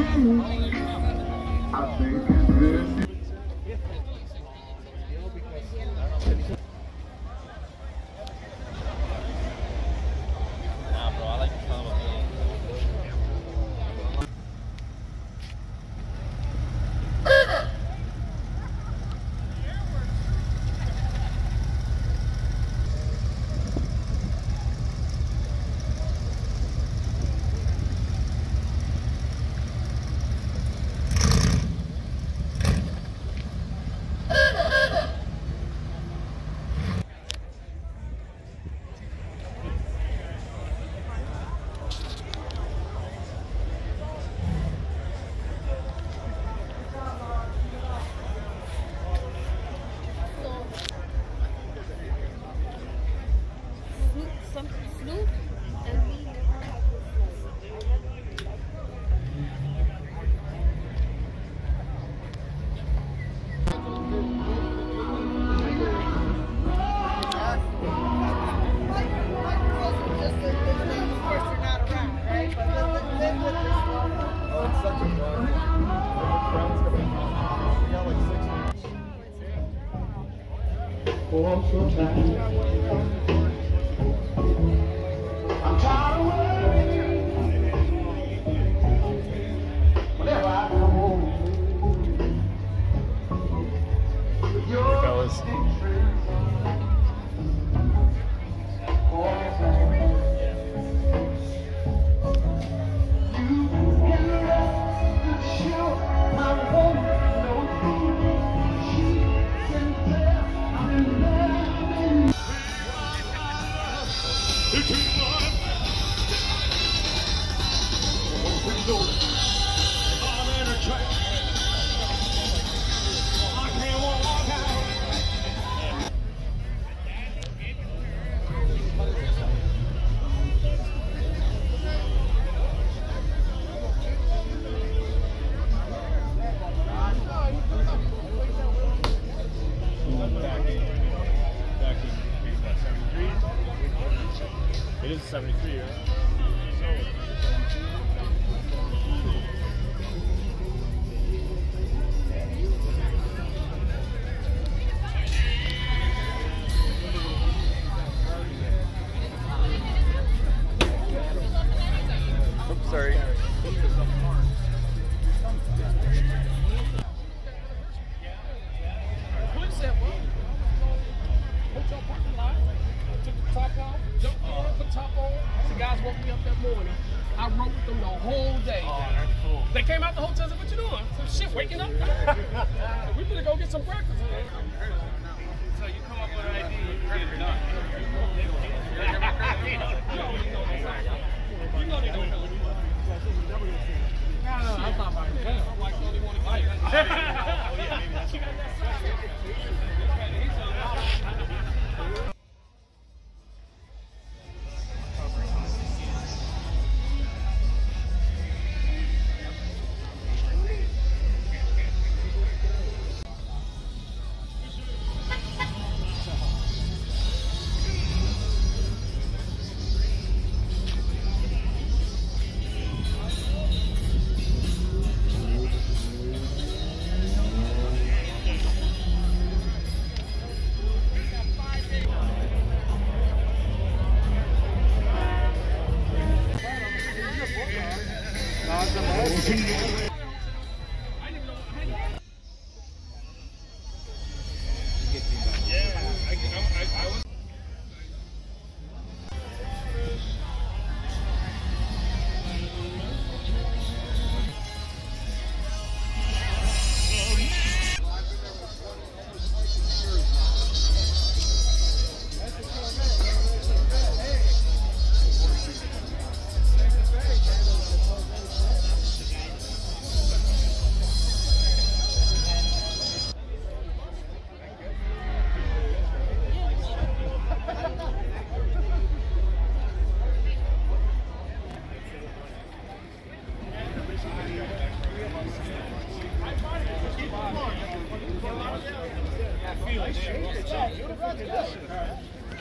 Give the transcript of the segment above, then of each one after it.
I think it's good. Nah, bro, I like the fun with me. Snoop and me never had this. Oh, it's such a fun. Friends coming. We got like 6 weeks. For some time, I'm tired of waiting. Whenever I come home, you're fellas. It is 73, right? Oops, sorry. Police said, well, hotel parking lot. Took the top off, jumped on, put the top on. The guys woke me up that morning. I rode with them the whole day. Oh, that's cool. They came out the hotel and said, what you doing? Some shit, waking up? We better go get some breakfast. So you come up with an idea, you get it done. You know they don't know. No, I thought about it. I'm like the only one to fight.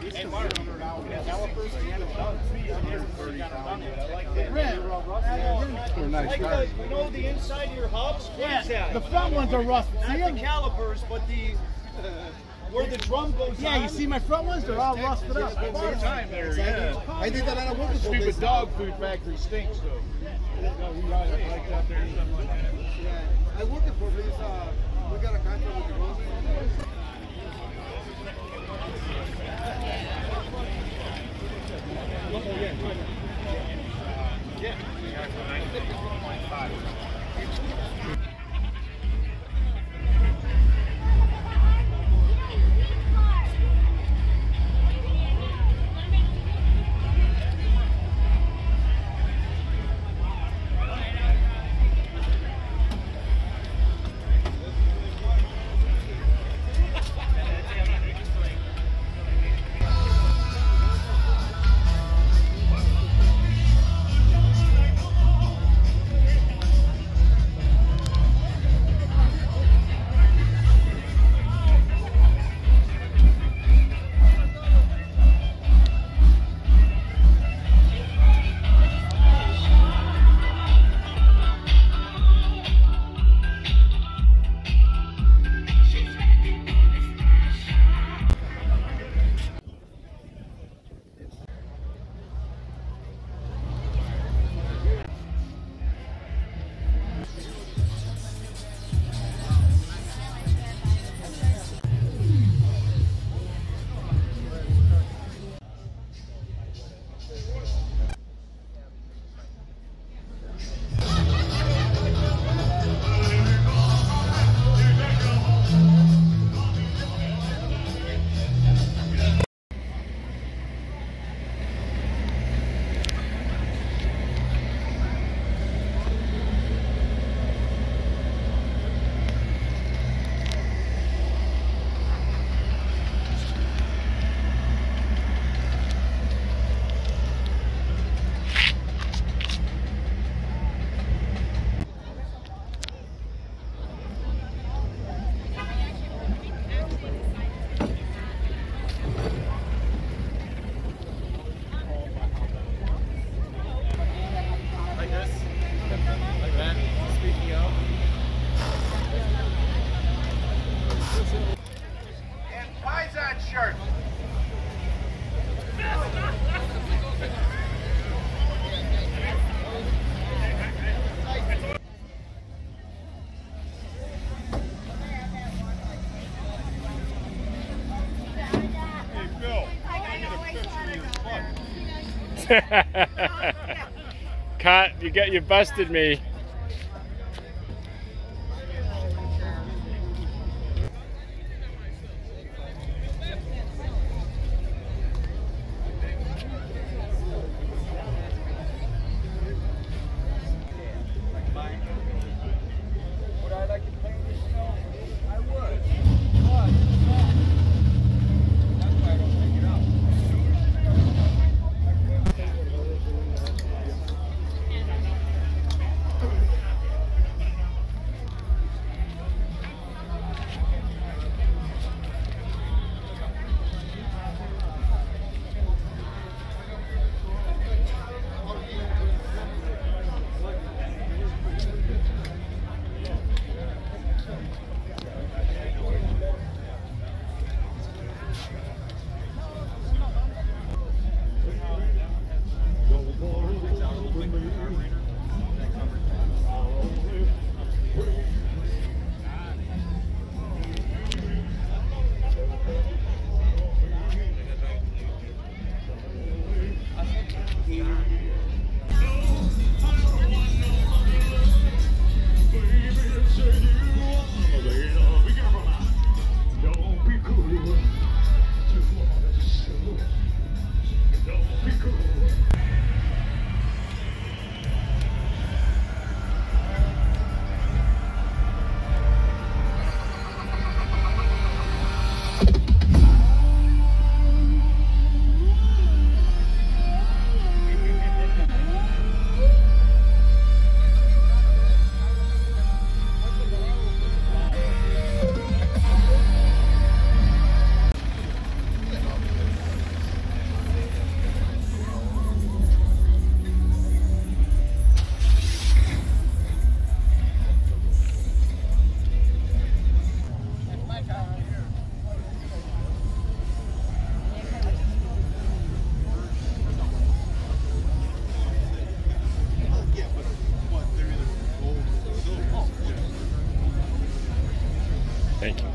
Hey, Mark, calipers, he hasn't done it. He hasn't done it. I like that. They're nice guys. You know the inside of your hubs? What is that? The front ones are rusted. Not See the them? calipers, but the where the drum goes Yeah, on. you see my front ones? They're all rusted up. Time there, yeah. I think that I work Stupid dog food factory stinks though. Like that there, something like that. Yeah, I work it for this. We got a contract with the government. Cut, you busted me. Would I like to paint this snow? I would. That's why I don't take it out. Thank you.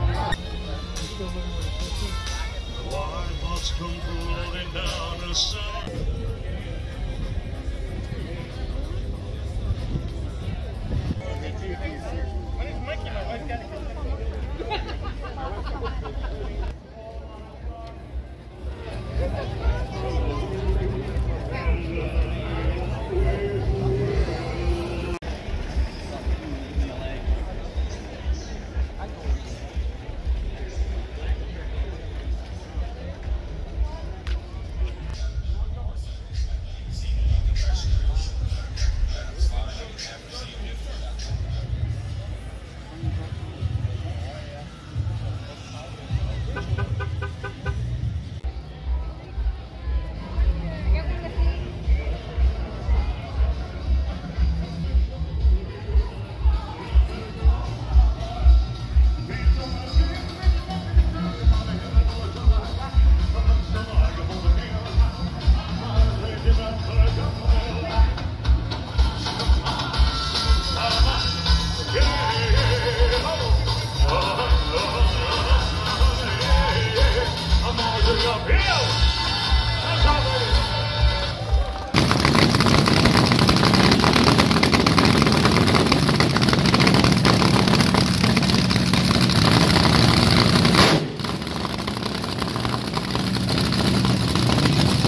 Come rolling down the sun.